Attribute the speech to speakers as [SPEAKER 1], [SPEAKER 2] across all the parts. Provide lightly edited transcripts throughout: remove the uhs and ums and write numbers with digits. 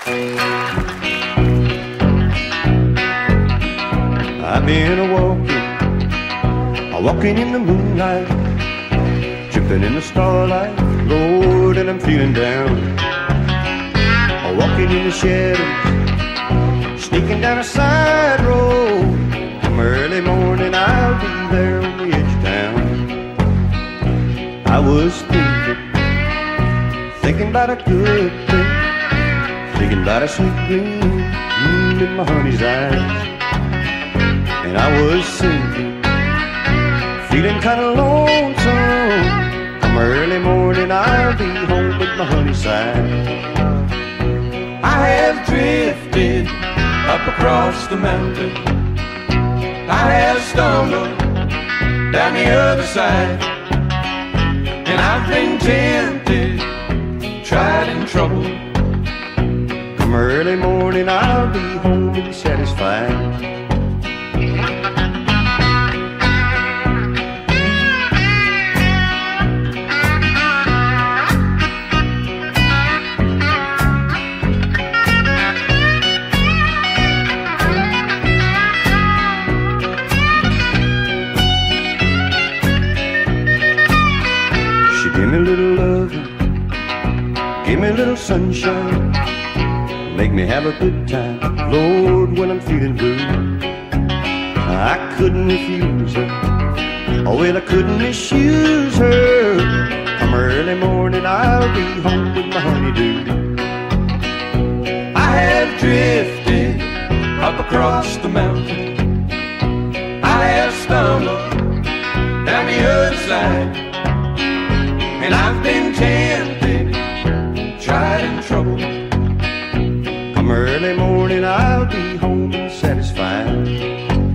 [SPEAKER 1] I've been walking in the moonlight, tripping in the starlight, Lord, and I'm feeling down. Walking in the shadows, sneaking down a side road. Come early morning, I'll be there on the edge of town. I was thinking about a good thing, thinking about a sweet gleam in my honey's eyes. And I was sinking, feeling kind of lonesome. Come early morning, I'll be home with my honey side. I have drifted up across the mountain, I have stumbled down the other side, and I've been tempted, tried and troubled. Come early morning, I'll be home and satisfied. Give me a little loving, give me a little sunshine, make me have a good time, Lord, when I'm feeling blue. I couldn't refuse her, oh well, I couldn't misuse her. Come early morning, I'll be home with my honeydew. I have drifted up across the mountain, I have stumbled down the other side, and I've been tempted, tried and troubled. Come early morning, I'll be home and satisfied.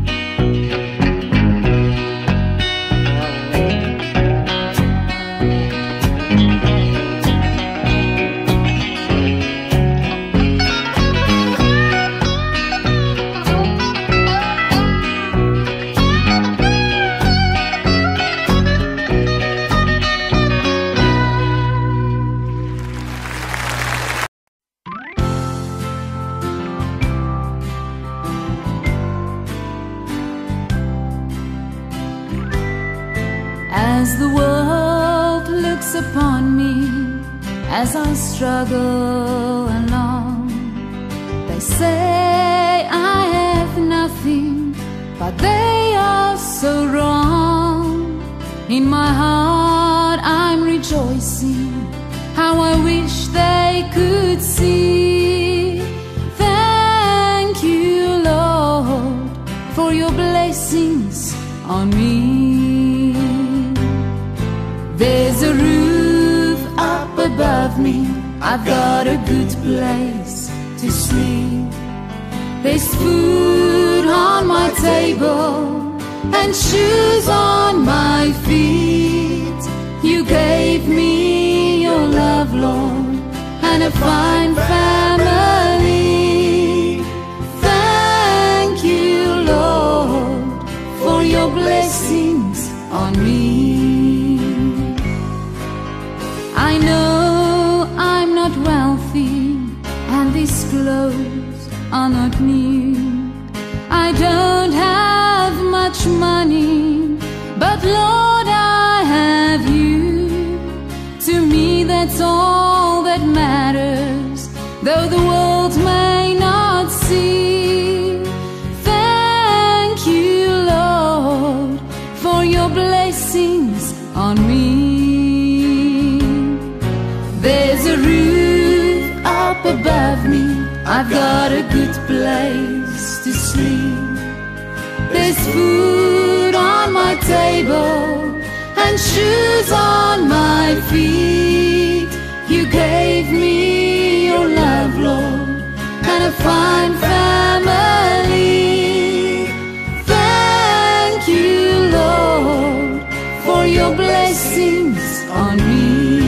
[SPEAKER 2] As the world looks upon me, as I struggle along, they say I have nothing, but they are so wrong. In my heart I'm rejoicing, how I wish they could see. Thank you, Lord, for your blessings on me. There's a roof up above me, I've got a good place to sleep. There's food on my table and shoes on my feet. You gave me your love, Lord, and a fine family. Thank you, Lord, for your blessings on me. I know I'm not wealthy, and these clothes are not new. I don't have much money, but Lord, I have you. To me that's all that matters, though the world may not see. Thank you, Lord, for your blessings on me. There's a roof up above me, I've got a good place to sleep. There's food on my table and shoes on my feet. You gave me your love, Lord, and a fine family. Thank you, Lord, for your blessings on me.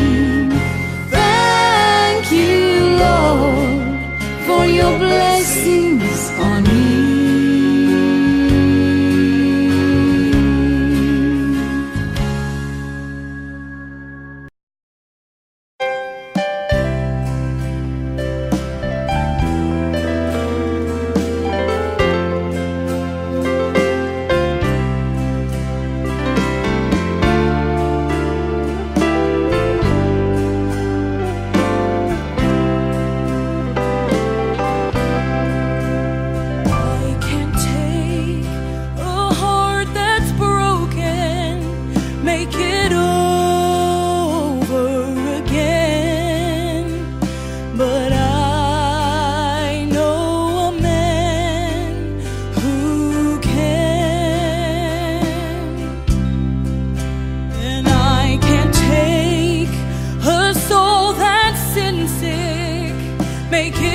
[SPEAKER 2] Thank you, Lord, for your blessings on me.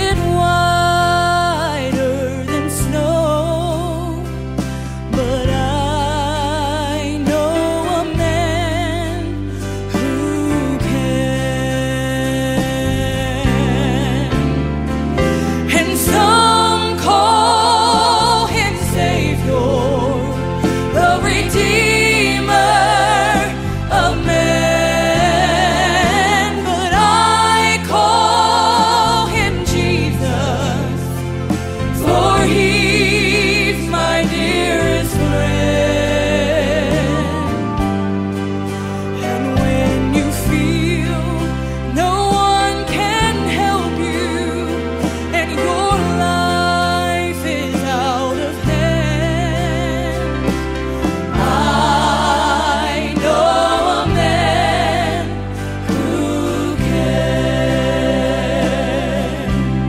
[SPEAKER 2] it whiter than snow. But I know a man who can. And some call him Savior, the Redeemer of man. But I call him Jesus, for he's my dearest friend. And when you feel no one can help you and your life is out of hand, I know a man who can.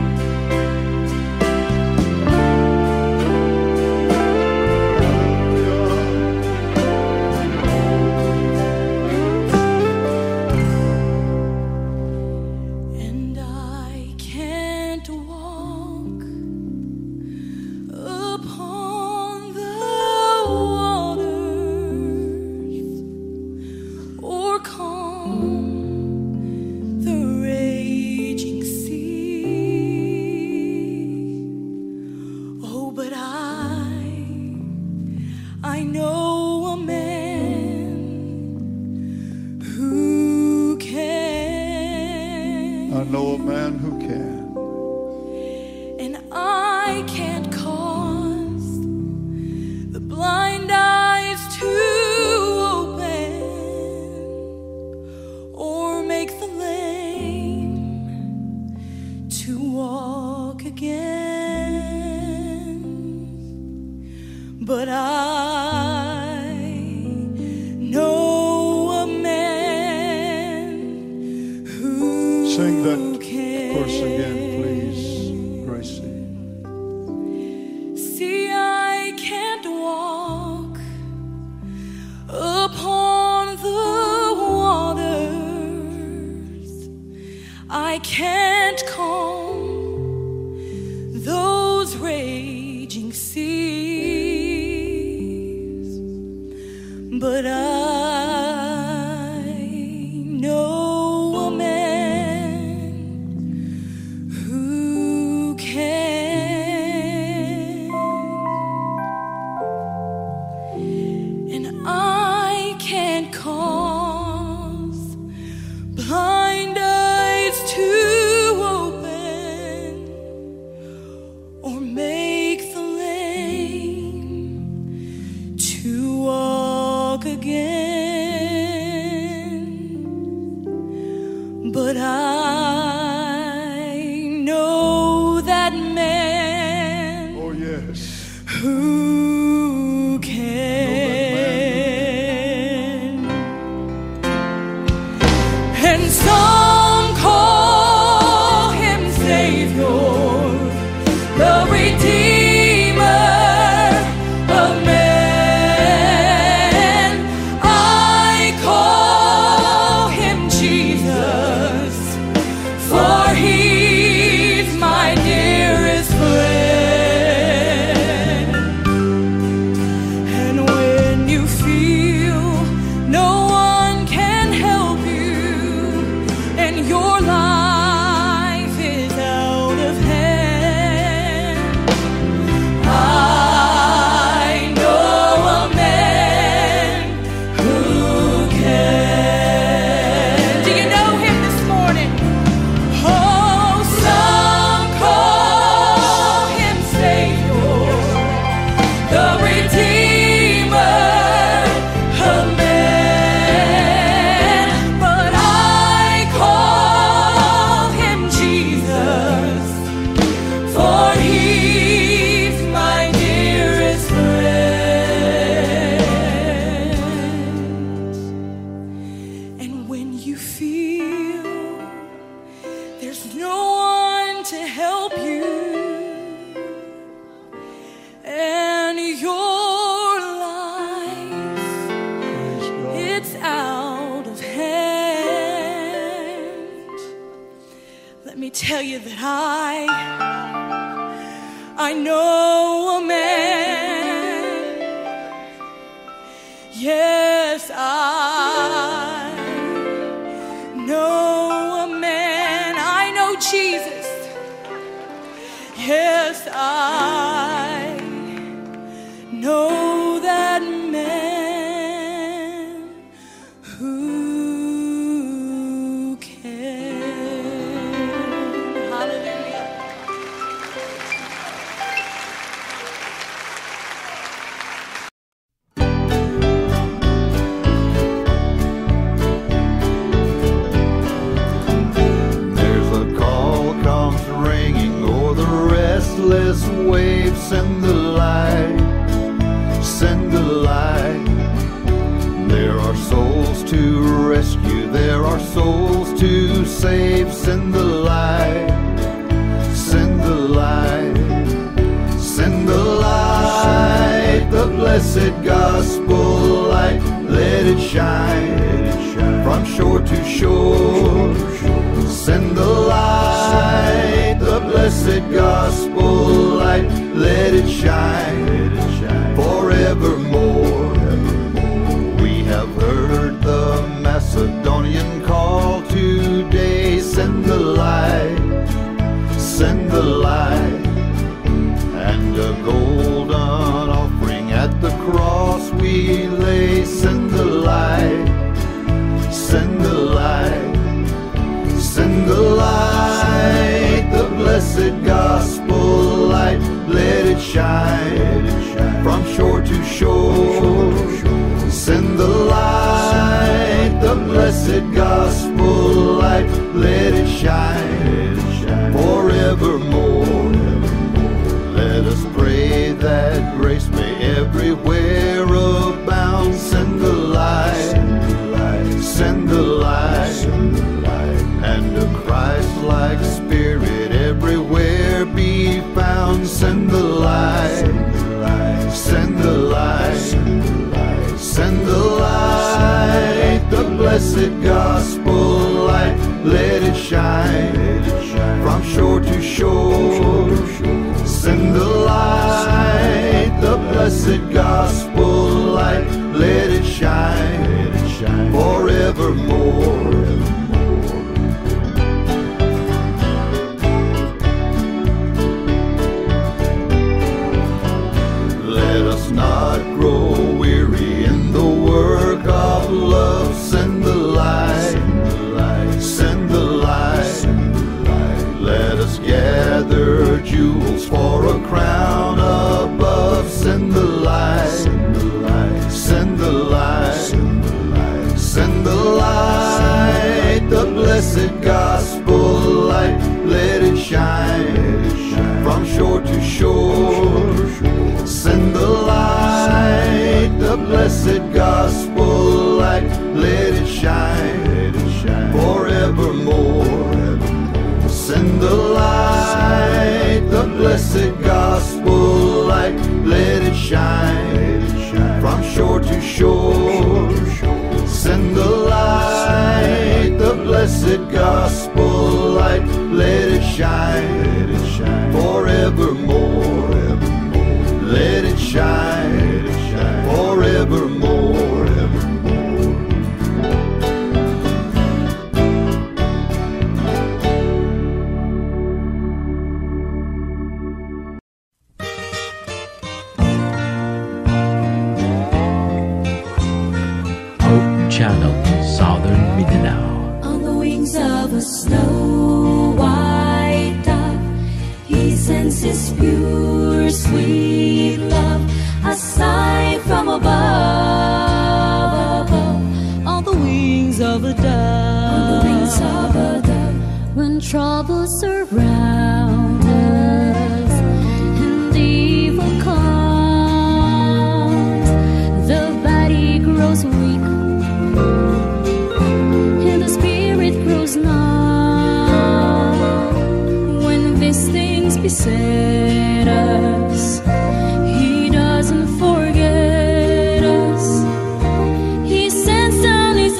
[SPEAKER 2] And I can't walk upon the waters or calm the raging sea. Oh, but I know a man who can.
[SPEAKER 3] I know a man who can.
[SPEAKER 2] And I can't cause the blind eyes to open or make the lame to walk again. But I know a man who
[SPEAKER 3] Sing that
[SPEAKER 2] can.
[SPEAKER 3] verse again, please, Gracie.
[SPEAKER 2] See, I can't walk upon the waters. I can't calm those raging seas. But I know a man who can. And I can't cause blind eyes to open or make the lame to walk again. But I know that man
[SPEAKER 3] Oh, yes.
[SPEAKER 2] who can. And some call him Savior, the Redeemer of man. I call him Jesus, for he's my dearest friend. And when you feel no one can help you and your life is out of hand, I know a man who can. Do you know him this morning? Oh, some call him Savior, the Redeemer of man. But I call him Jesus, for he's my dearest friend. And when you feel there's no one to help you and your life
[SPEAKER 3] Praise God.
[SPEAKER 2] it's out of hand, let me tell you that I I know a man. Yes, I know a man. I know Jesus. Yes, I know that man who can. Hallelujah.
[SPEAKER 3] There's a call comes ringing o'er the restless waves. Send the light, send the light. There are souls to rescue, there are souls to save. Send the light, send the light, send the light. The blessed gospel light, let it shine from shore to shore. Send the light, the blessed gospel light, let it shine forevermore. We have heard the Macedonian call today. Send the light, send the light, and a golden offering at the cross we lay. Send the light, send the light, send the light, the blessed gospel light, let it shine from shore to shore. Send the light, the blessed gospel light, let it shine forevermore. Let us pray that grace may everywhere abound. Send the light, send the light, and a Christ-like spirit everywhere be found. Send the light, send the light, send the light, the blessed gospel light, let it shine from shore to shore. Send the light, the blessed gospel light, let it shine forevermore. Let us not grow weary in the work of love. Send the light, send the light. Let us gather jewels for a crown above. Send the light, send the light, send the light, the blessed gospel light, let it shine from shore to shore. Send the light, the blessed gospel light, let it shine forevermore. Send the light, the blessed gospel light, let it shine from shore to shore. Send the light, the blessed gospel light, let it shine forevermore. Let it shine forevermore.
[SPEAKER 4] Channel, Southern Mindanao.
[SPEAKER 2] On the wings of a snow white dove, he sends his pure, sweet love, a sign from above, above. On the wings of a dove, on the wings of a dove, when troubles surround us and evil comes, the body grows weak and the spirit grows numb. When these things beset us, he doesn't forget us. He sends down his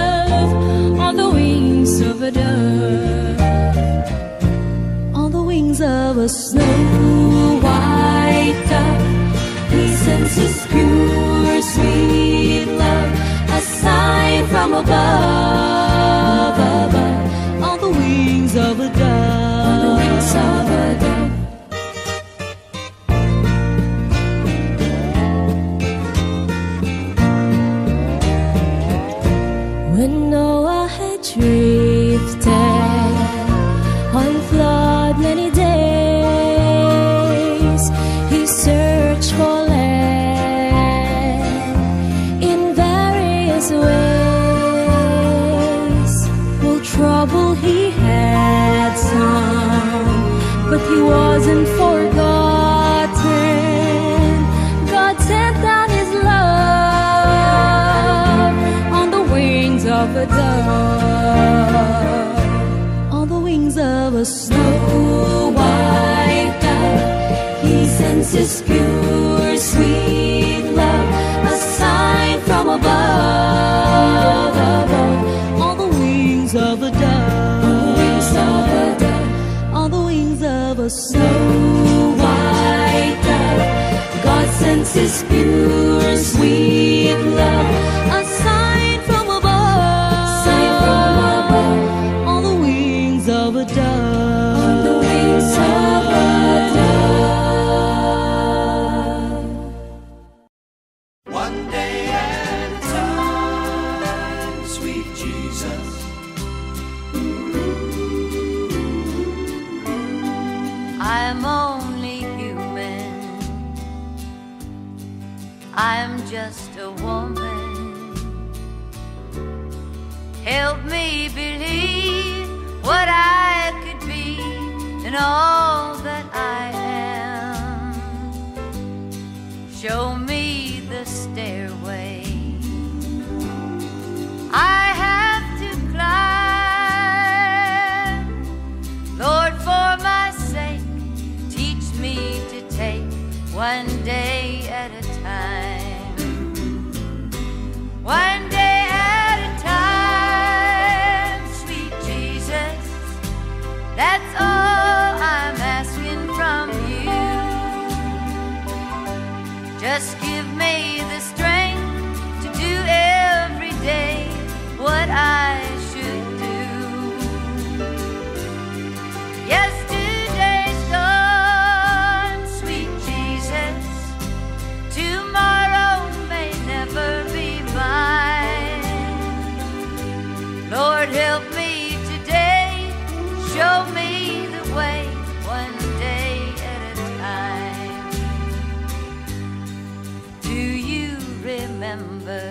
[SPEAKER 2] love on the wings of a dove, on the wings wings of a snow white dove, He sends His pure, sweet love, a sign from above, above, on the wings of a dove, on the wings of a dove. When Noah had drifted on flood many days, he searched for land in various ways. Well, trouble he had some, but he wasn't forgotten. God sent down His love on the wings of a dove, on the wings of a snow white dove. He sends His pure, sweet love, a sign from above, above, on the wings of a dove, on the wings of a dove, on the wings of a snow white dove. God sends His pure, sweet love, a sign from above, sign from above, on the wings of a dove, on the wings of a dove.
[SPEAKER 3] One day at a time, sweet Jesus.
[SPEAKER 5] I'm only human. I'm just a woman. Help me believe what I could be and all that I am. Show me the stairway I have to climb. Lord, for my sake, teach me to take one day at a time. One day at a time, sweet Jesus. That's all I'm asking from you. Just give me the strength to do every day what I should do. Yesterday's gone, sweet Jesus. Tomorrow may never be mine. Lord, help me today. Show me the way, one day at a time. Do you remember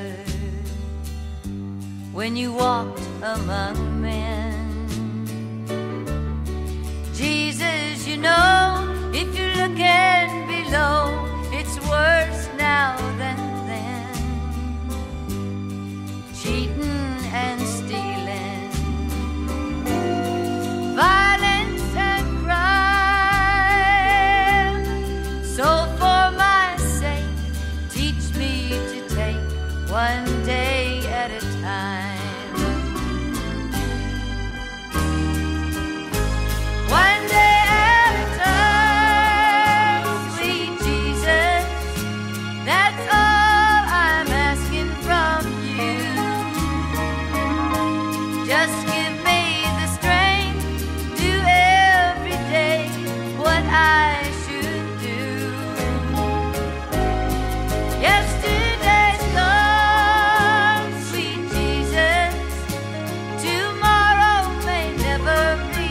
[SPEAKER 5] when you walked among men? Jesus, you know, if you're looking below, it's worse now than then. Cheating and stealing, violence and crime. So for my sake, teach me to take one day at a time. One day at a time, sweet Jesus. That's all I'm asking from you. Just give me the strength, do every day what I should do. Yesterday's gone, sweet Jesus. Tomorrow may never be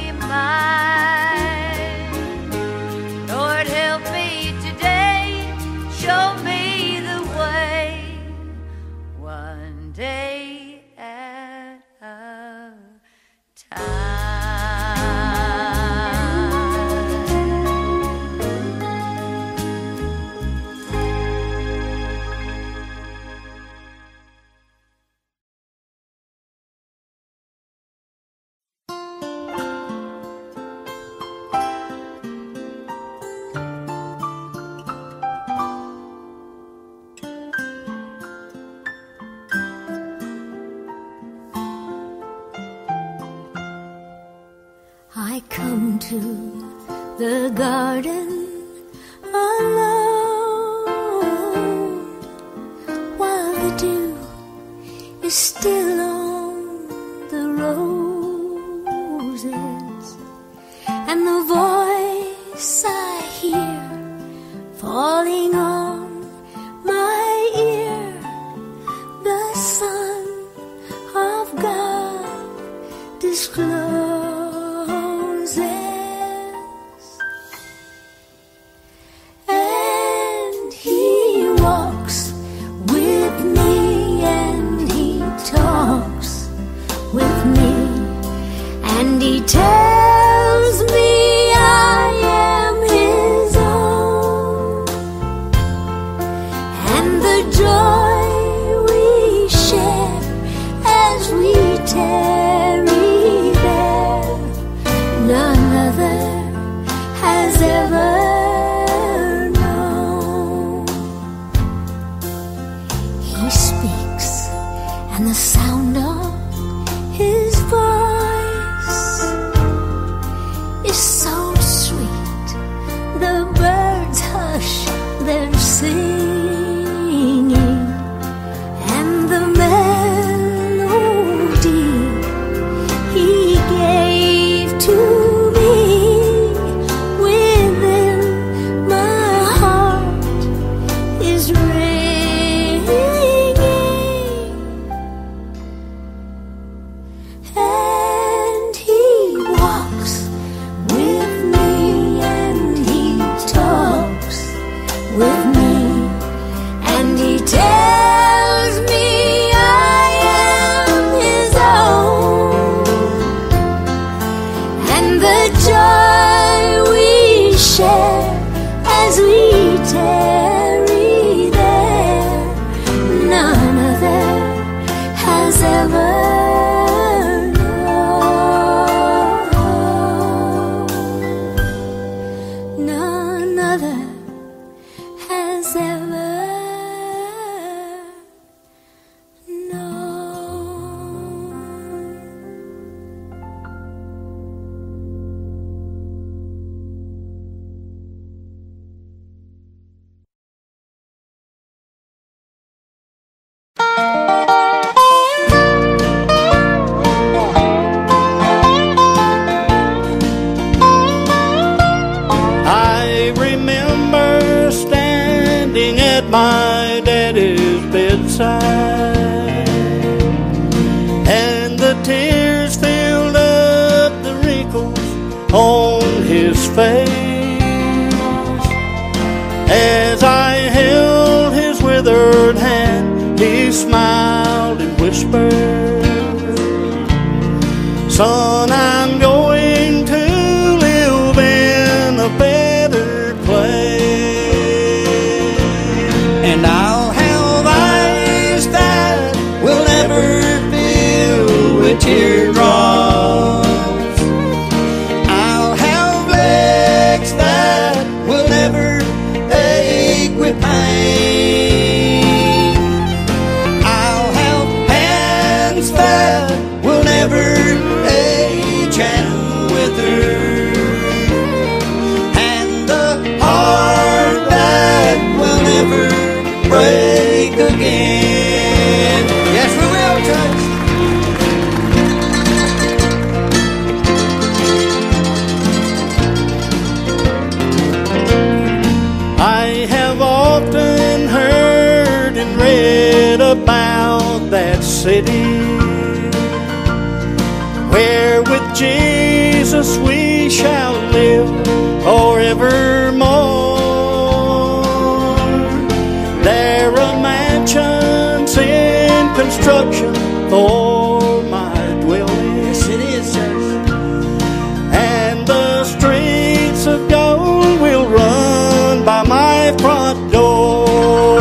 [SPEAKER 5] mine. Lord, help me today. Show me the way. One day at a time.
[SPEAKER 2] I come to the garden alone, while the dew is still on the roses, and the voice I hear falling on my ear, the Son of God discloses. And He walks with me, and He talks with me, and He tells me I am His own, and the joy we share as we tarry there, none other has ever known. He speaks, and the sound of His voice is so sweet, the birds hush their singing, and the melody He gave to me within my heart is ringing. And He walks with me, and He talks with me, and He tells me I am His own, and the joy we share as we tarry there, none other has ever known. None other has ever known.
[SPEAKER 1] I remember standing at my daddy's bedside, and the tears filled up the wrinkles on his face. As I held his withered hand, he smiled and whispered, "Son, I'm going to live in a better place, and I'll have eyes that will never fill with teardrops. I'll have legs that will never ache with pain. I'll have hands that will never age and wither, and a heart that will never break again." Yes, we will, church. I have often heard and read about that city where with Jesus we shall live forevermore. There are mansions in construction for my dwelling. Yes, it is, church. And the streets of gold will run by my front door,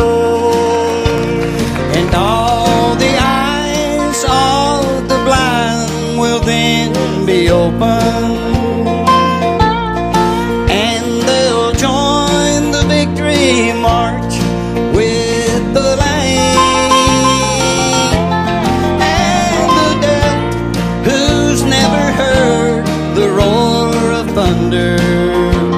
[SPEAKER 1] and all the eyes of the blind will then be open, and they'll join the victory march with the Lamb, and the deaf who's never heard the roar of thunder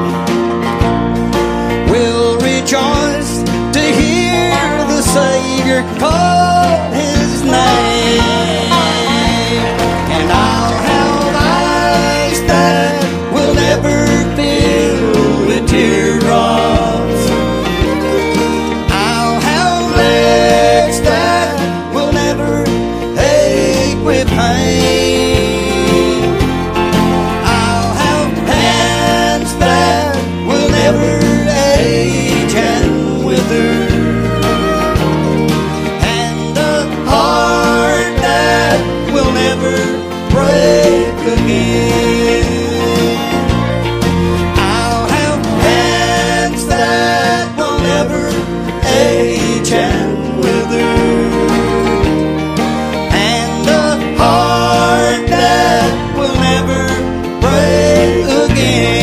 [SPEAKER 6] call his name. And I'll have eyes that will never fill with teardrops. I'll have legs that will never ache with pain. I'll have hands that will never age and wither, and a heart that will never break again. I'll have hands that will never age and wither, and a heart that will never break again.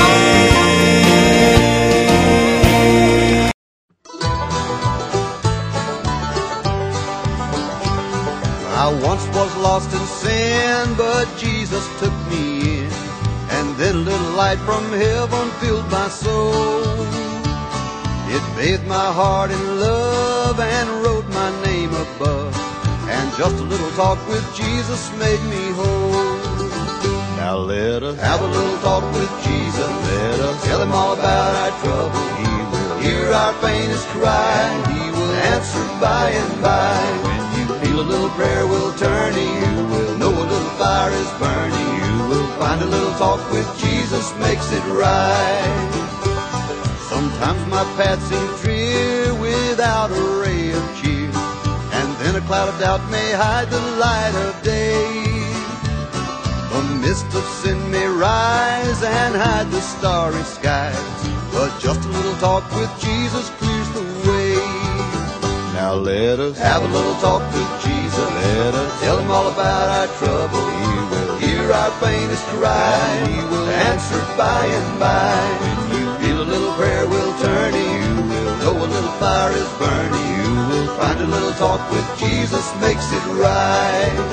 [SPEAKER 6] I once was lost in sin, but Jesus took me in, and then a little light from heaven filled my soul. It bathed my heart in love and wrote my name above, and just a little talk with Jesus made me whole. Now let us have a little talk with Jesus. Let us tell him all about our trouble. He will hear our faintest cry. He will answer by and by. When you feel a little prayer will turn to you, will know a little fire is burning. You will find a little talk with Jesus makes it right. Sometimes my path seems drear without a ray of cheer, and then a cloud of doubt may hide the light of day. A mist of sin may rise and hide the starry skies, but just a little talk with Jesus clears the way. Now let us have a little talk with Jesus. Let us tell him all about our trouble. He will hear our faintest cry. He will answer by and by. When you feel a little prayer will turn to you, will know a little fire is burning. You will find a little talk with Jesus makes it right.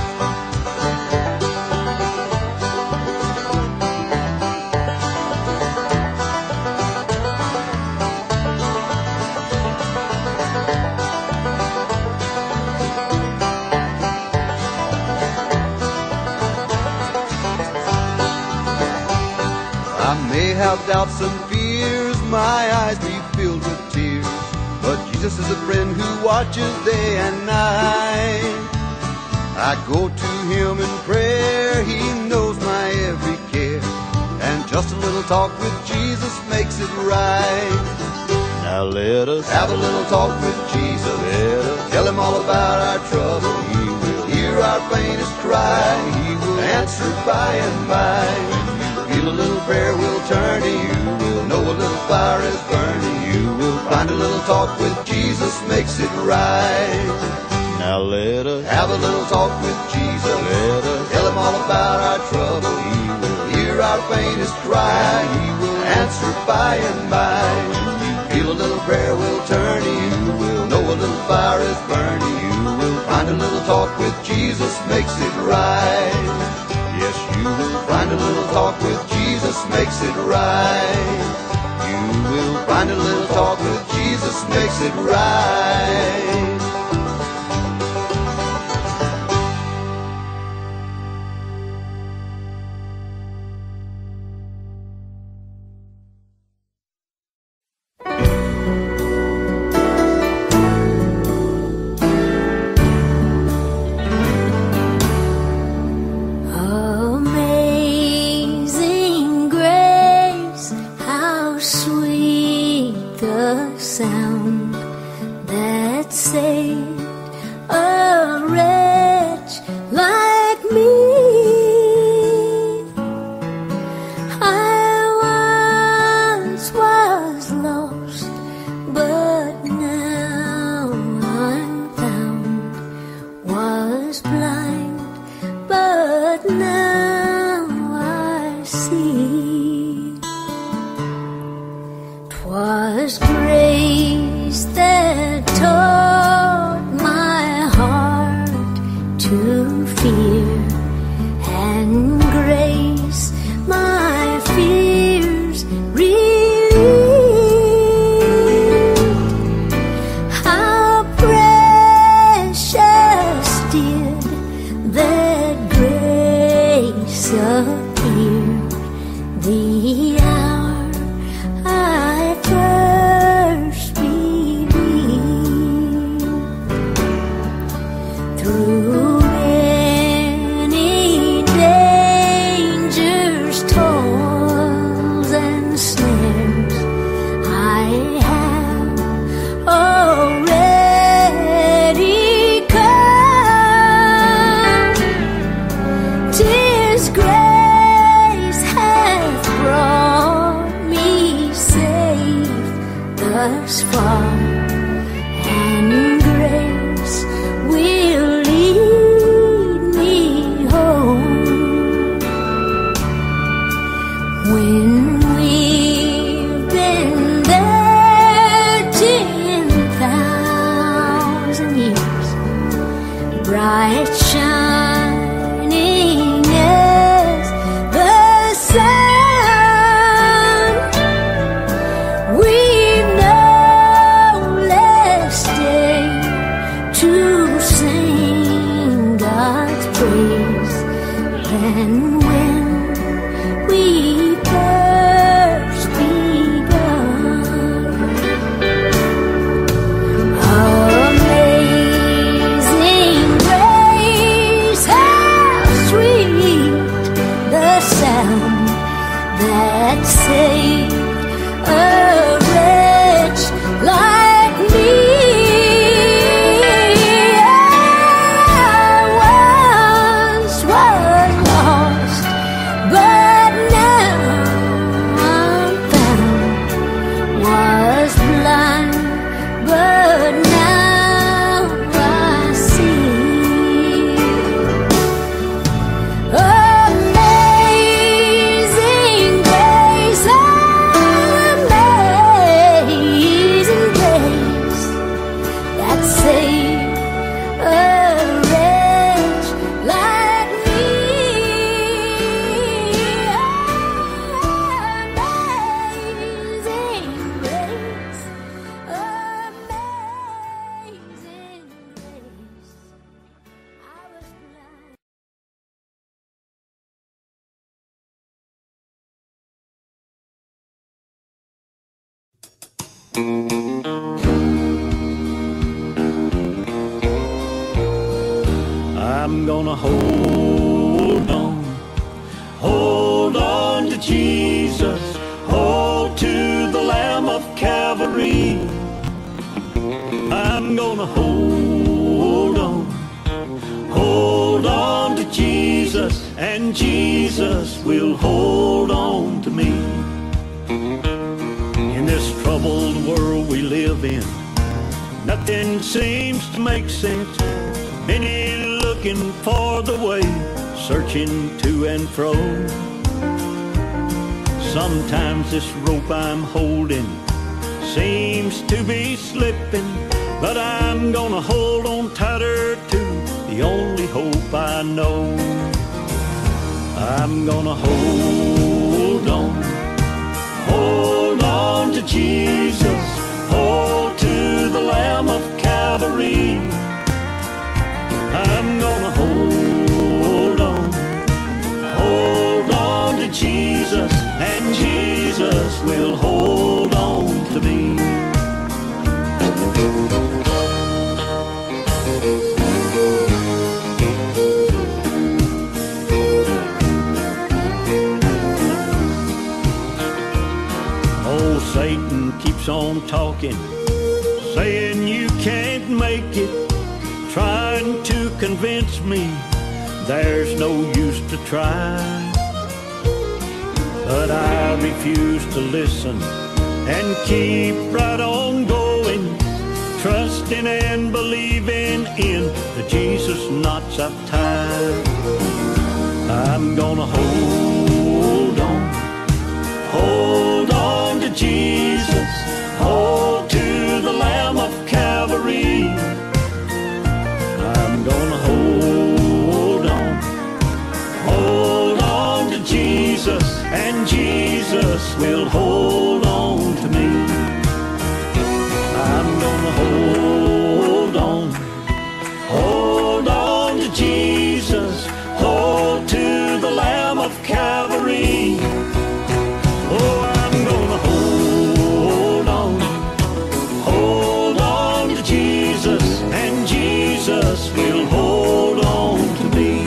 [SPEAKER 6] I may have doubts and fears, my eyes be filled with tears, but Jesus is a friend who watches day and night. I go to him in prayer, he knows my every care, and just a little talk with Jesus makes it right. Now let us have a little talk with Jesus. Let us tell him all about our trouble. He will hear our faintest cry. He will answer by and by. Feel a little prayer will turn to you, will know a little fire is burning. You will find a little talk with Jesus makes it right. Now let us have a little talk with Jesus. Let us tell him all about our trouble. He will hear our faintest cry. He will answer by and by. When you feel a little prayer will turn to you, will know a little fire is burning. You will find a little talk with Jesus makes it right. Yes, you will find a little talk with Jesus makes it right. You will find a little talk with Jesus makes it right.
[SPEAKER 2] Amazing grace, how sweet the sound that saved a wretch like me. I once was lost, but now I'm found. Was blind, but now I see. 'Twas grace that taught my heart to fear, and grace my fears relieved. How precious is far, and grace will lead me home. When we've been there 10,000 years, bright shining as the sun, we've no less day to sing God's praise than when we first begun. Amazing grace, how sweet the sound that saved a wretch like me. I once was lost, but now I'm found. Was blind, but now I see. Amazing grace, amazing grace, that saved a wretch like me. Amazing grace, amazing grace, I was blind.
[SPEAKER 7] I'm gonna hold on to Jesus, hold to the Lamb of Calvary. I'm gonna hold on to Jesus, and Jesus will hold on to me. In this troubled world we live in, nothing seems to make sense. Many looking for the way, searching to and fro. Sometimes this rope I'm holding seems to be slipping, but I'm gonna hold on tighter to the only hope I know. I'm gonna hold on to Jesus, hold to the Lamb of Calvary. I'm gonna hold on to Jesus, and Jesus will hold on to me. Oh, Satan keeps on talking, saying you can't make it, trying to convince me there's no use to try. But I refuse to listen and keep right on going, trusting and believing in the Jesus knots I've tied. I'm gonna hold on to Jesus, hold to the Lamb of Calvary. I'm gonna hold on to Jesus, and Jesus will hold on to me. I'm gonna hold on to Jesus, hold to the Lamb of Calvary. Oh, I'm gonna hold on to Jesus, and Jesus will hold on to me.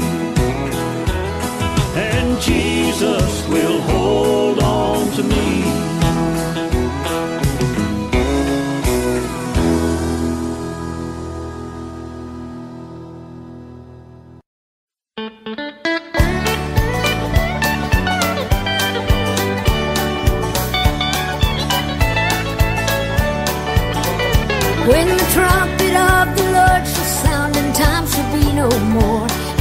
[SPEAKER 7] And Jesus will hold on to me.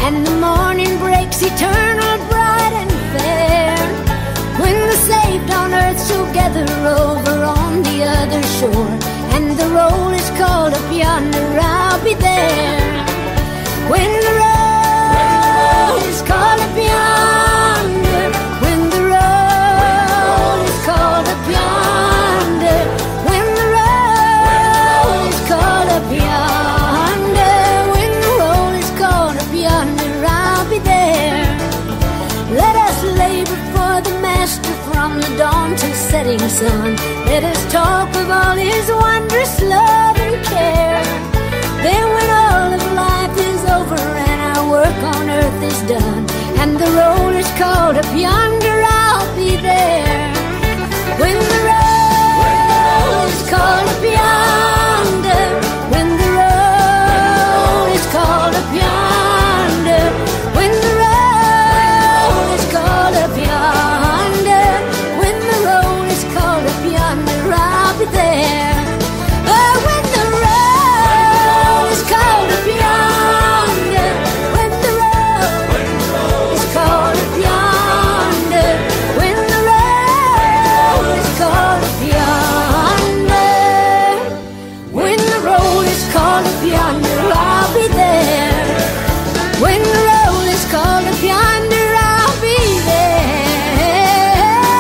[SPEAKER 8] and the morning breaks eternal, bright and fair. When the saved on earth shall gather over on the other shore, and the roll is called up yonder, I'll be there. When the roll is called up yonder, when the roll is called up yonder, when the roll is called up yonder, when the roll is called up yonder, I'll be there. Let us labor for the Master from the dawn till setting sun. Let us talk of all His wondrous love and care. Then when all of life is over and our work on earth is done, and the roll is called up yonder, I'll be there. When the roll is called up yonder, when the roll is called up yonder, when the roll is called up yonder, when the roll is called up yonder, I'll be there. Oh, when the roll is called up yonder, when the roll is called up yonder, when the roll is called up yonder, when the roll is called up yonder, I'll be there. When the roll is called up yonder, I'll be there.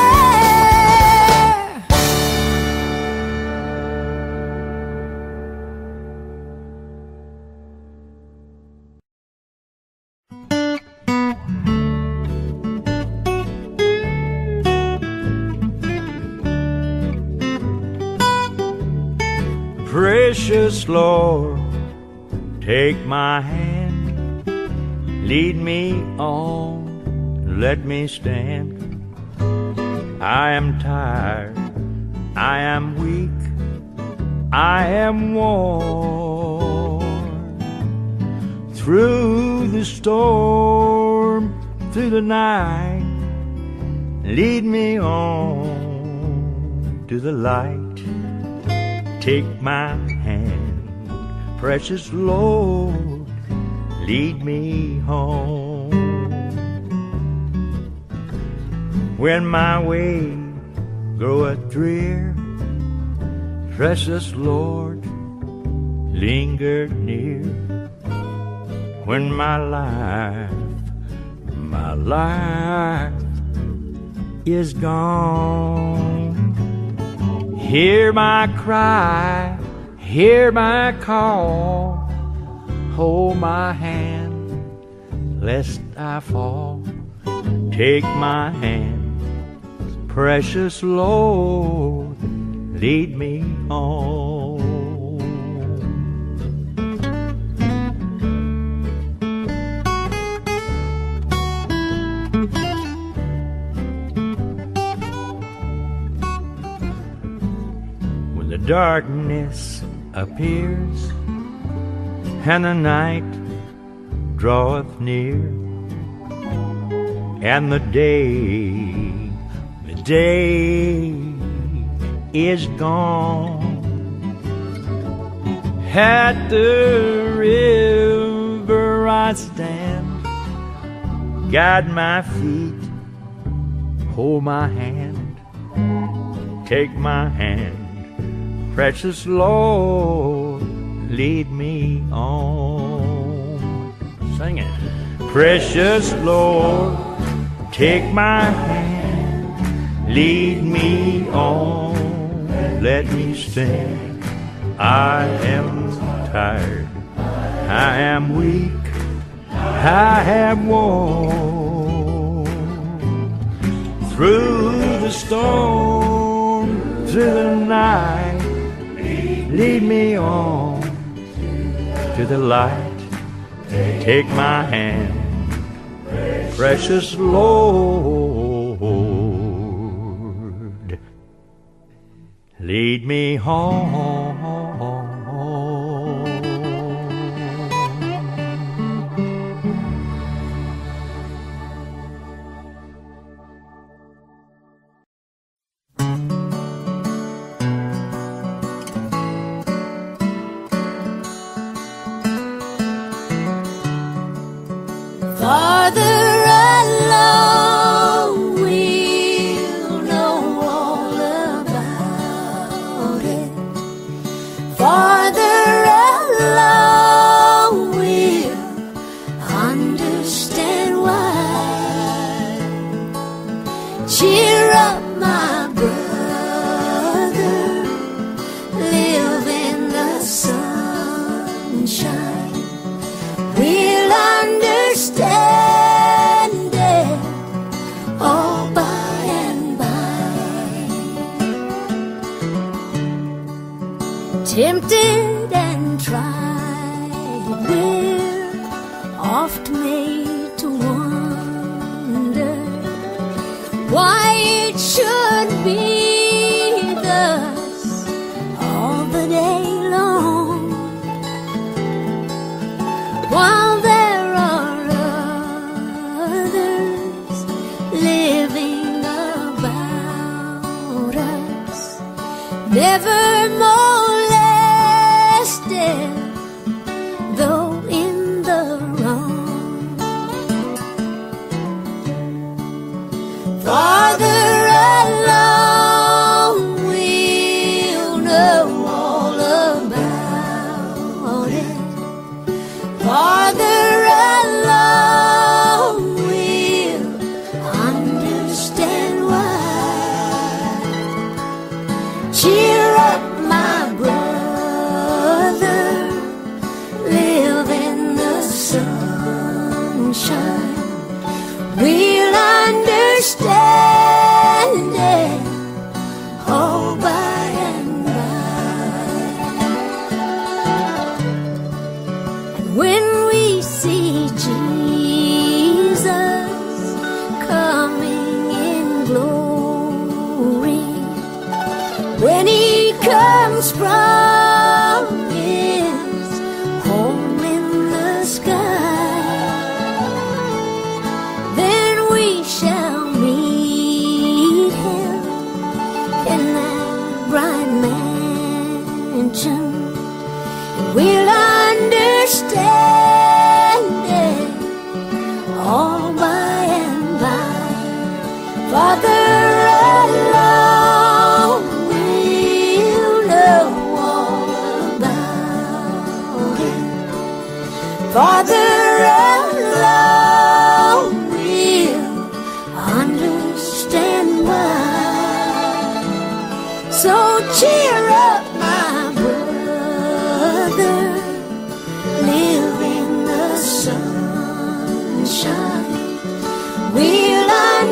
[SPEAKER 9] Precious Lord, take my hand, lead me on, let me stand. I am tired, I am weak, I am worn. Through the storm, through the night, lead me on to the light. Take my hand, precious Lord, lead me home. When my way groweth drear, precious Lord, linger near. When my life is gone, hear my cry, hear my call, hold my hand, lest I fall. Take my hand, precious Lord, lead me home. When the darkness appears and the night draweth near, and the day is gone, at the river I stand, guide my feet, hold my hand, take my hand, precious Lord, lead me on. Sing it. Precious Lord, take my hand, lead me on, let me stand. I am tired, I am weak, I am worn. Through the storm, through the night, lead me on to the light. Take my hand, precious Lord, lead me home.
[SPEAKER 8] tempted and tried, we're oft made to wonder why it should be thus all the day long, while there are others living about us, never molested, though in the wrong. Farther along, we'll know all about it. Farther along, we'll understand why. Cheer up, my brother, live in the sunshine. We'll understand it all by and by. And when we see Jesus coming in glory, when he comes from his home in the sky, then we shall meet him in that bright mansion. We'll understand it all by and by. Farther along, we'll know all about it. Farther along, we'll understand why. So cheer up, my brother, live in the sunshine. We'll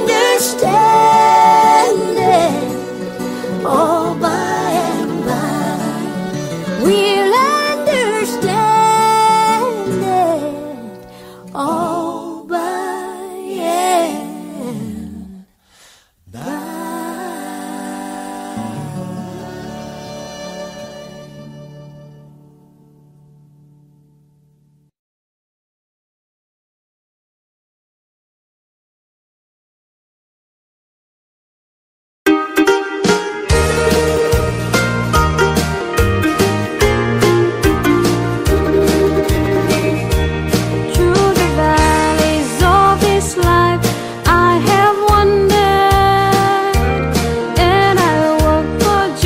[SPEAKER 8] understand it all by and by. We'll understand it all by and by. Through the valleys of this life, I have wandered, and I walk for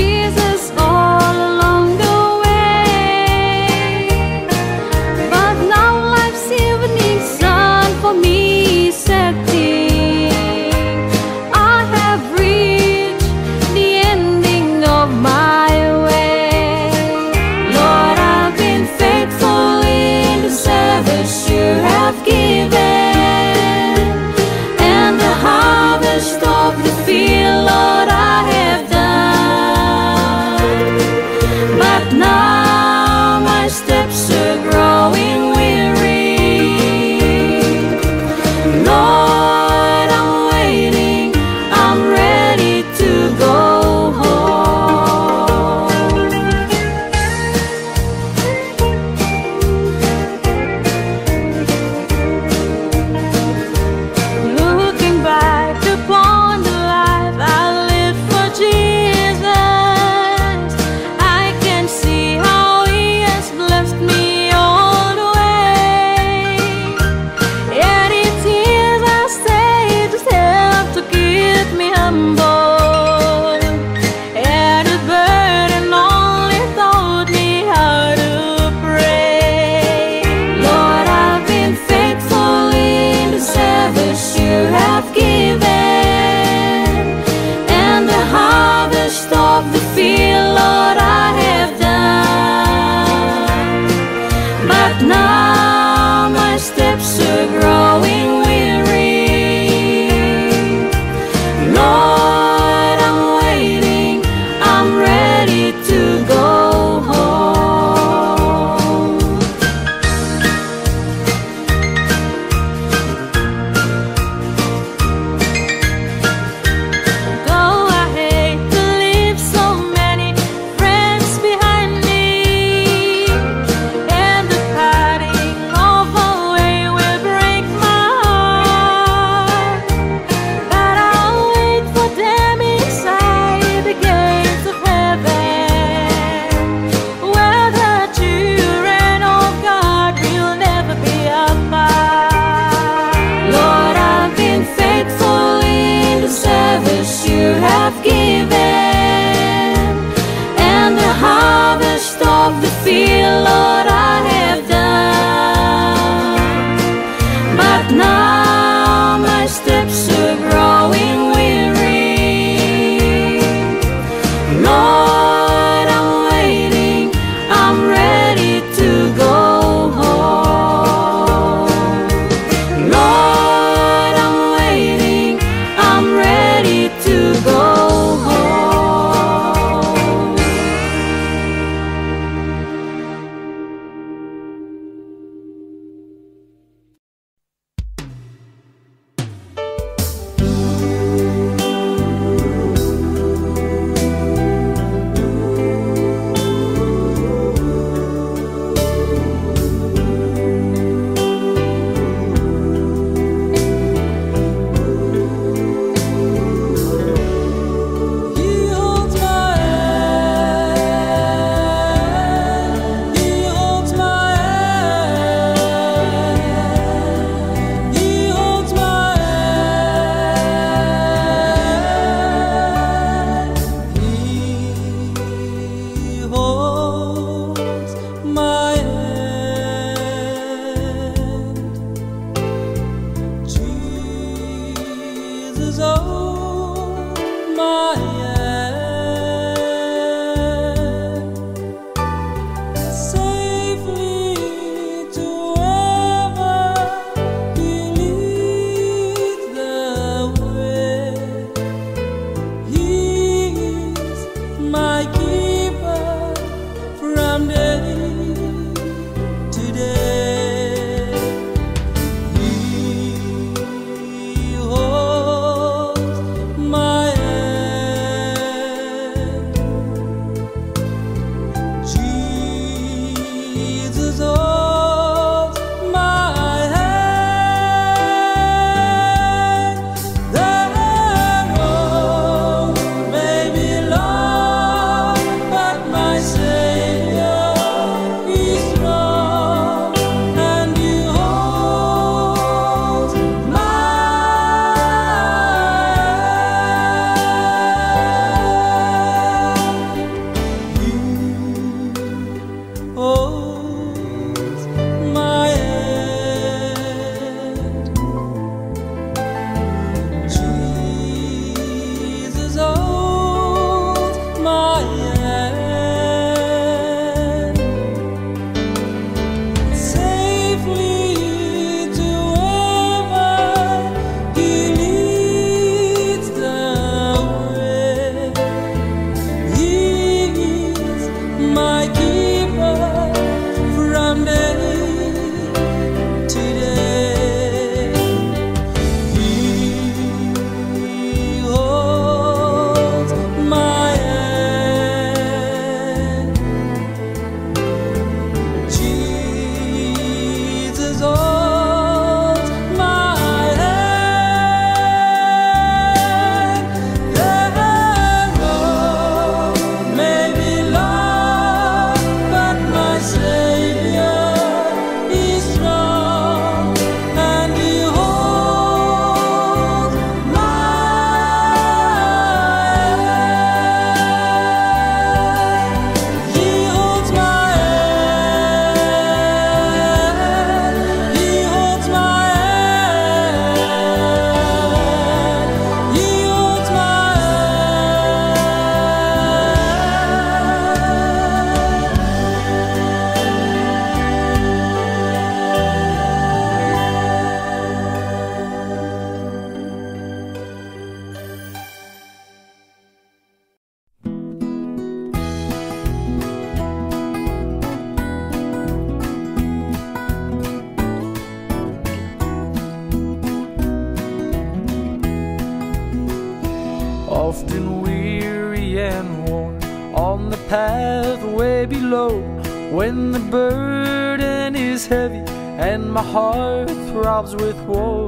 [SPEAKER 10] path way below when the burden is heavy and my heart throbs with woe.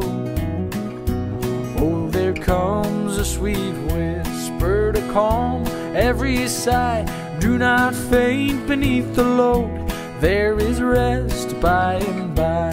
[SPEAKER 10] Oh, there comes a sweet whisper to calm every sigh. Do not faint beneath the load. There is rest by and by.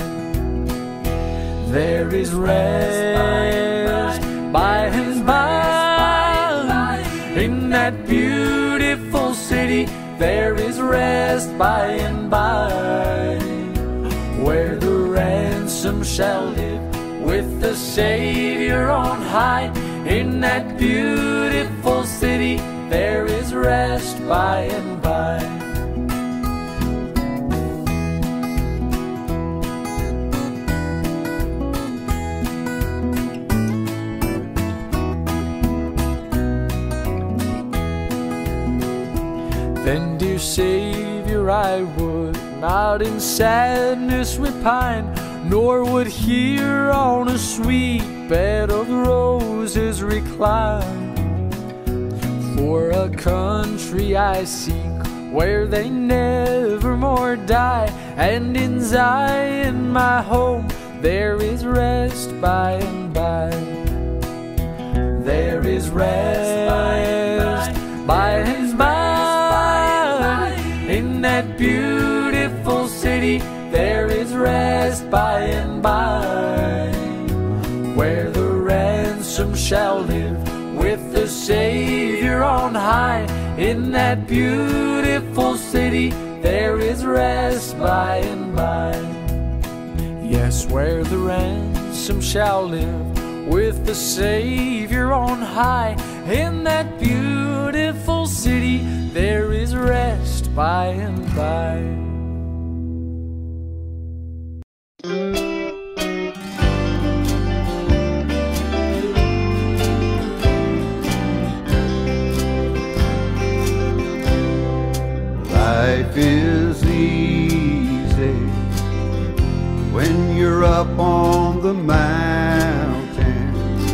[SPEAKER 10] There is rest by and by. In that beautiful city, there is rest by and by. Where the ransom shall live with the Savior on high. In that beautiful city, there is rest by and by. Then, dear Savior, I would not in sadness repine, nor would here on a sweet bed of roses recline. For a country I seek where they never more die, and in Zion my home there is rest by and by. There is rest by and by. In that beautiful city, there is rest by and by. Where the ransom shall live with the Savior on high. In that beautiful city, there is rest by and by. Yes, where the ransom shall live with the Savior on high. In that beautiful city, there is rest by and by.
[SPEAKER 6] Life is easy when you're up on the mountain,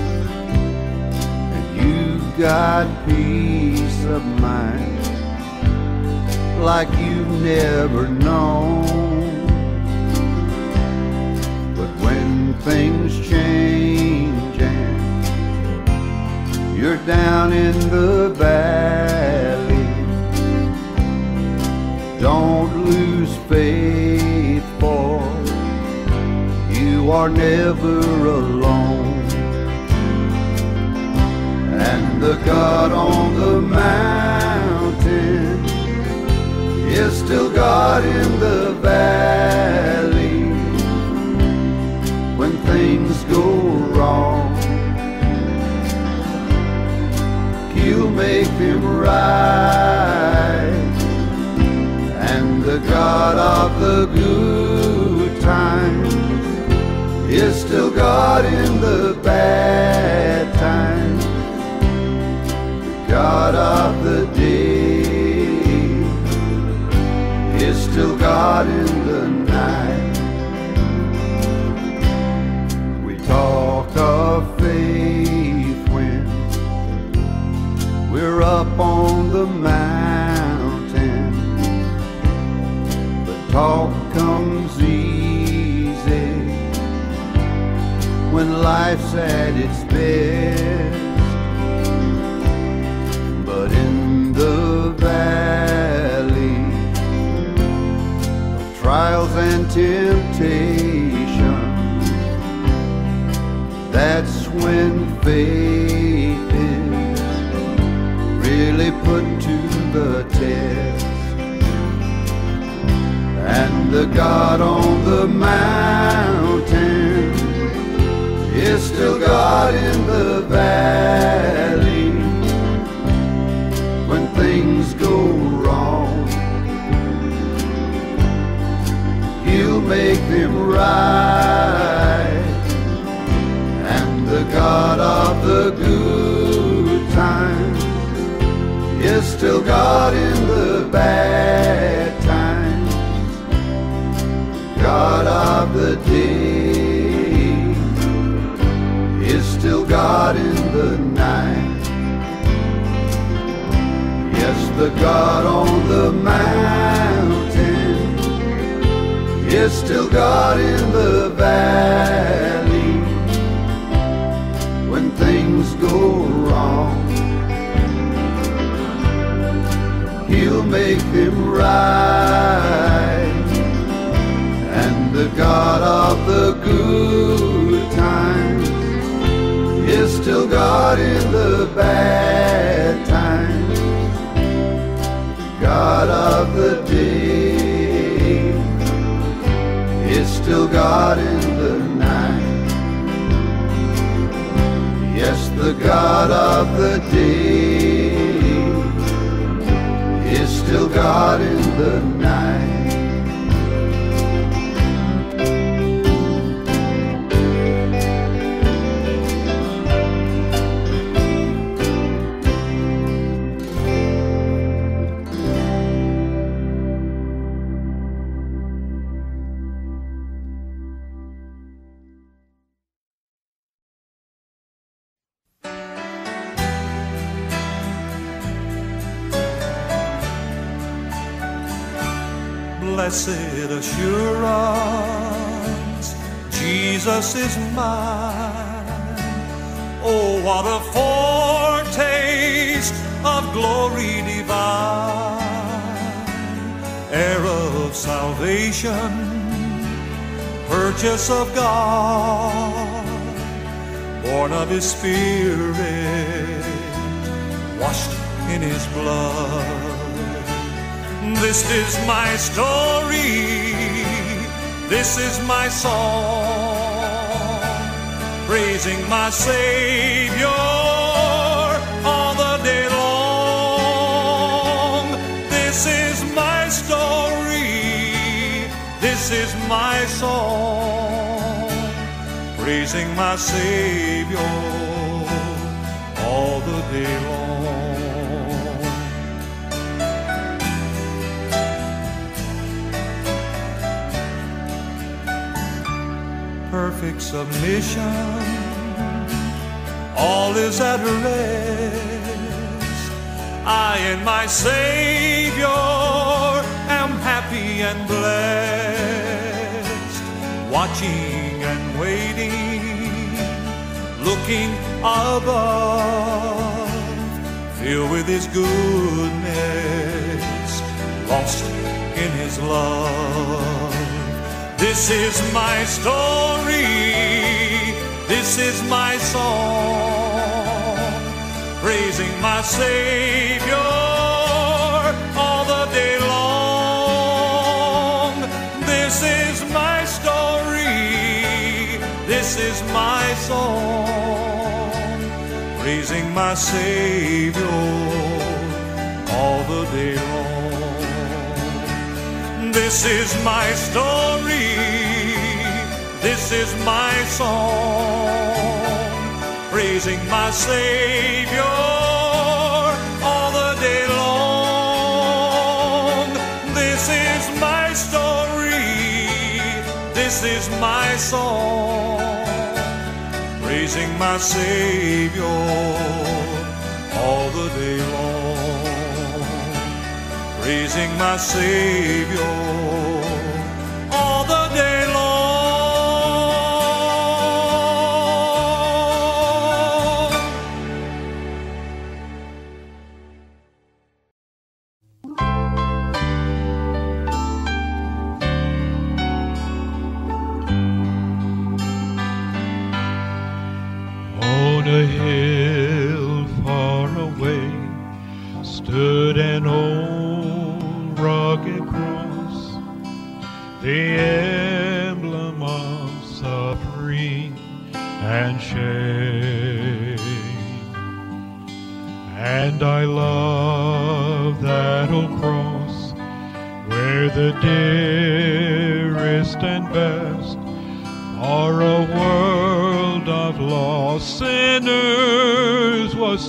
[SPEAKER 6] and you've got peace of mind like you've never known. But when things change and you're down in the valley, don't lose faith, for you are never alone. And the God on the mountain is still God in the valley. When things go wrong, He'll make them right. And the God of the good times is still God in the bad times. The God of the day is still God in the night. We talk of faith when we're up on the mountain, but talk comes easy when life's at its best. But in the valley of trials and temptation, that's when faith is really put to the test. And the God on the mountain is still God in the valley. When things go wrong, He'll make them right. And the God of the good times is still God in the bad times. God of the day is still God in the night. Yes, the God on the mountain is still God in the valley. When things go wrong, He'll make them right. And the God of the good times is still God in the bad times. God of the day is still God in the night. Yes, the God of the day is still God in the night.
[SPEAKER 11] Blessed assurance, Jesus is mine. Oh, what a foretaste of glory divine. Heir of salvation, purchase of God, born of His Spirit, washed in His blood. This is my story, this is my song, praising my Savior all the day long. This is my story, this is my song, praising my Savior all the day long. Perfect submission, all is at rest. I and my Savior am happy and blessed, watching and waiting, looking above, filled with His goodness, lost in His love. This is my story, this is my song, praising my Savior all the day long. This is my story, this is my song, praising my Savior all the day long. This is my story, this is my song, praising my Savior all the day long. This is my story, this is my song, praising my Savior all the day long, praising my Savior all the day long.
[SPEAKER 9] On a hill far away stood an old rugged cross, the emblem of suffering and shame. And I love that old cross, where the dearest and best for a world of lost sinners was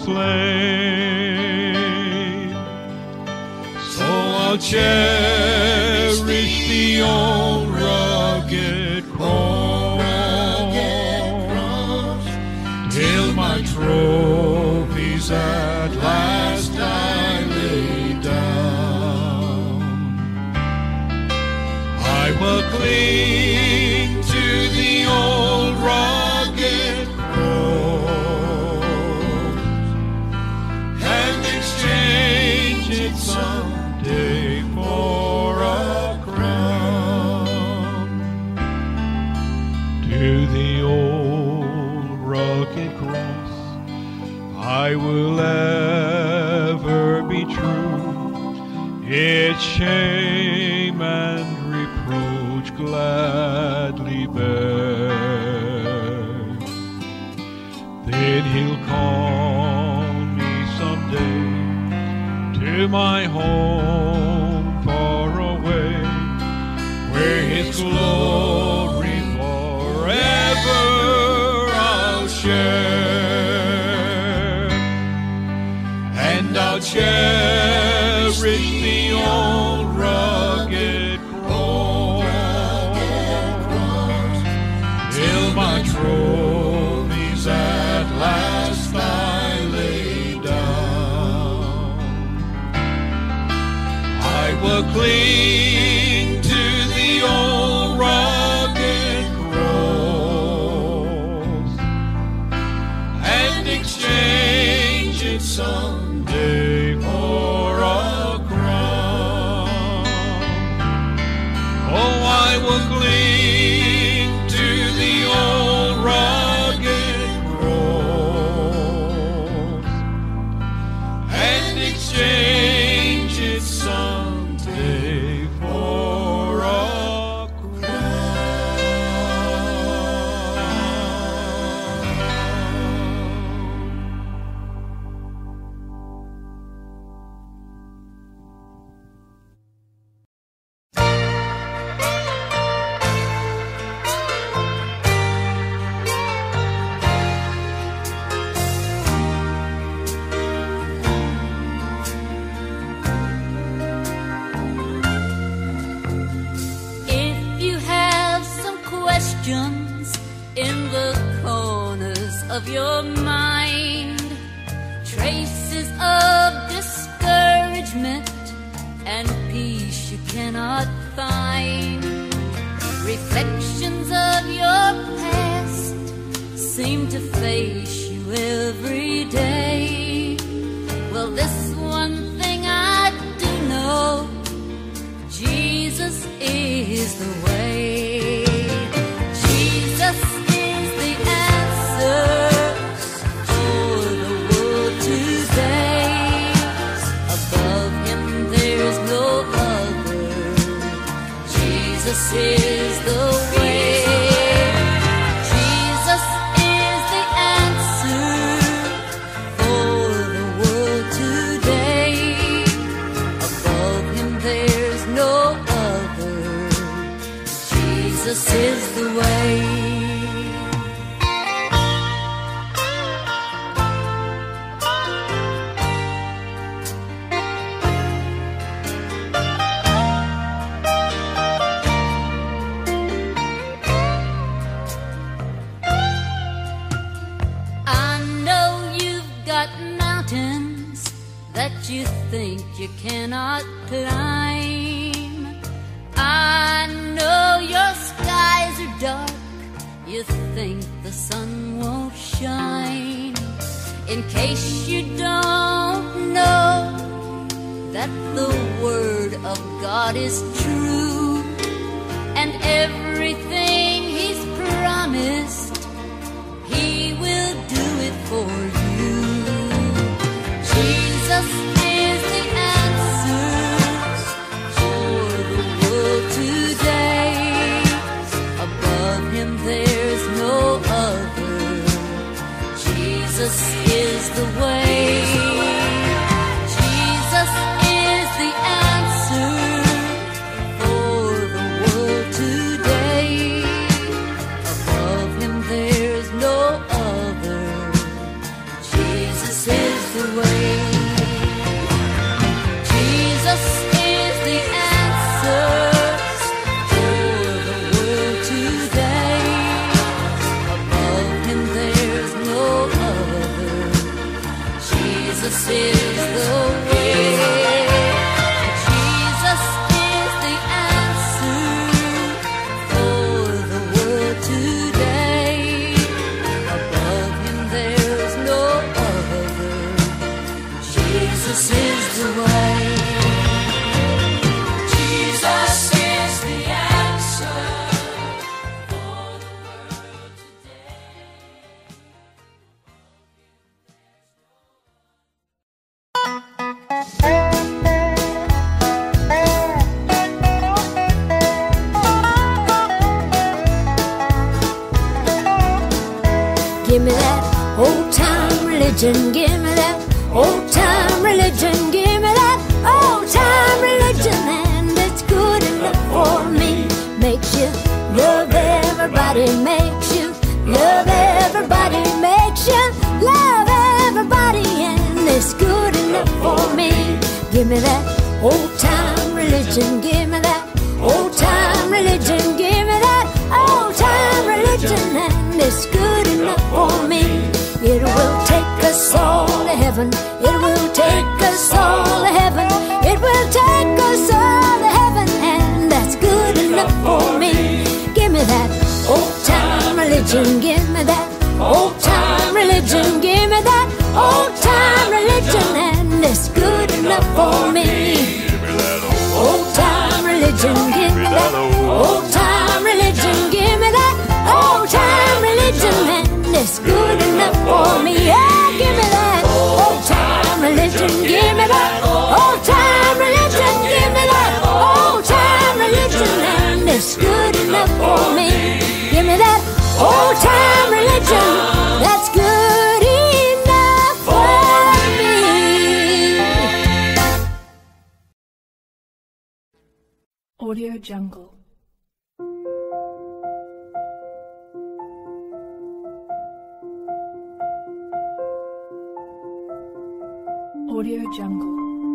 [SPEAKER 9] slain. So I'll cherish the old rugged cross till my trophies at last I lay down. will cling to the old rugged cross and exchange it someday for a crown. To the old rugged cross I will ever be true, its shame and reproach gladly bear. Then he'll call me someday to my home far away, where his glory forever I'll share. And I'll cherish the old rugged cross till my trophies at last I lay down. I will cling to the old rugged cross and exchange it someday for a crown. Oh, I will cling to the old rugged cross and exchange it someday for a
[SPEAKER 2] If you have some questions in the corners of your mind, traces of discouragement and peace you cannot find, reflections of your past seem to face you every day. Well, this one thing I do know, Jesus is the way. Jesus is the answer for the world today. Above him there's no other. Jesus is the way. Jesus is the answer for the world today. Above him there's no other. Jesus is the way. I know you've got mountains that you think you cannot climb. I know your skies are dark, you think the sun won't shine. In case you don't know that the word of God is true, and everything he's promised, he will do it for you. Jesus is the answer for the world today. Above him there's no other. Jesus is the way. Jesus is the answer for the world today.
[SPEAKER 8] religion, give me that old time religion, give me that old time religion, and it's good enough for me. Makes you love everybody, makes you love everybody, makes you love everybody, and it's good enough for me. Give me that old time religion, give me that old time religion, give me that old time religion, and it's good enough for me. It will take us all to heaven, it will take us all to heaven, it will take us all to heaven, and that's good enough for me. Give me that old time religion, give me that old time religion, give me that old time religion, and it's good enough for me. Old time religion, give me that old time religion, give me that old time religion, and it's good enough for me. Yeah, give me that old time religion, give me that old time religion, give me that old time religion, and it's good enough for me. Give me that old time religion, that's good enough for me.
[SPEAKER 12] Audio Jungle. Audio Jungle.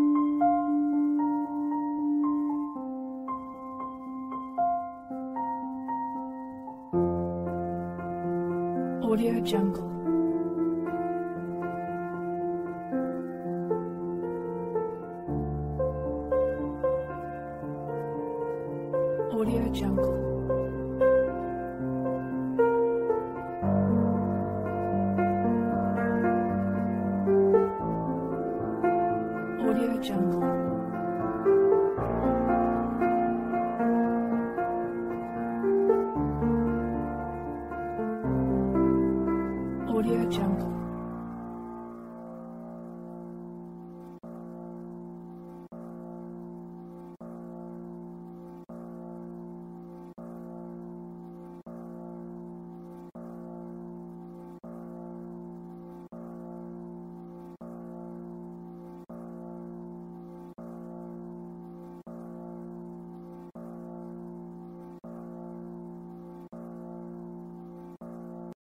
[SPEAKER 12] Audio Jungle. Audio Jungle. Audio Jungle.